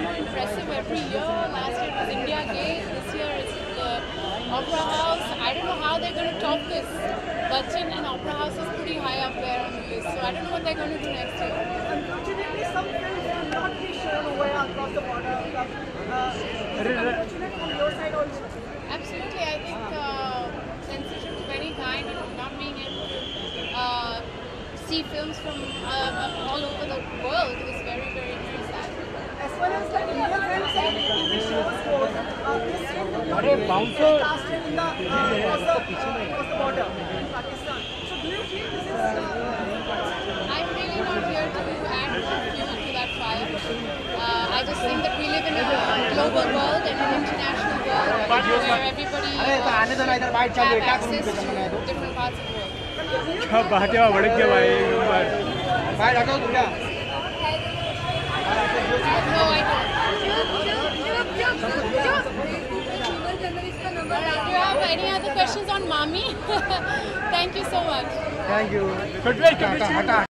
more impressive every year. Last year it was India Gate. This year it's the Opera House. I don't know how they're going to top this. Bachchan and Opera House is pretty high up there on the list. So I don't know what they're going to do next year. Unfortunately, some films will not be shown over across the border. Is it unfortunate from your side also? Absolutely. I think censorship of any kind and not being able to see films from all over the world is very, very, very sad. As far as the Indian films and TV shows goes, this film will not be casted in the across the border in Pakistan. So do you feel this is? I'm really not here to add more fuel to that fire. I just think that we live in a global world and an international world where everybody has access to different parts of the world. No, I don't. Do you have any other questions on Mami? Thank you so much. Thank you.